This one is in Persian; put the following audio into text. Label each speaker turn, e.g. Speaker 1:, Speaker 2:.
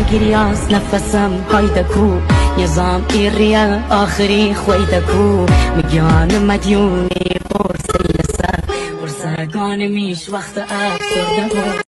Speaker 1: گریاس نفسم هایدکو نظام ایریا آخری خویدکو میگیان مدیونی برسی لسر برسگان میش وقت افسرده بود